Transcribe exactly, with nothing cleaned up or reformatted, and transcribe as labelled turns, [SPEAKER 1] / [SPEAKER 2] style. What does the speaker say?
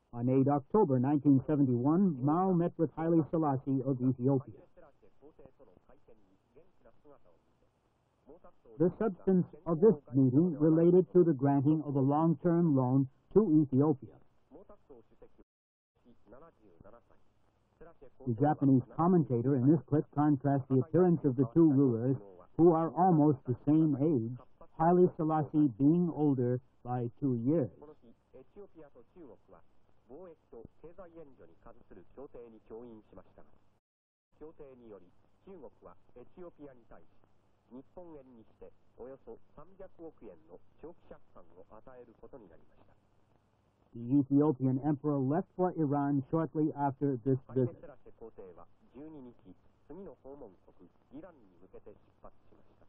[SPEAKER 1] On the eighth of October nineteen seventy-one, Mao met with Haile Selassie of Ethiopia. The substance of this meeting related to the granting of a long-term loan to Ethiopia. The Japanese commentator in this clip contrasts the appearance of the two rulers, who are almost the same age, Haile Selassie being older by two years. 貿易と経済援助に関する協定に調印しましたが、協定により中国はエチオピアに対し、日本円にしておよそさんびゃくおくえんの長期借款を与えることになりました。The Ethiopian emperor left for Iran shortly after this visit. ハイレ・セラシェ皇帝はじゅうににち、次の訪問国イランに向けて出発しました。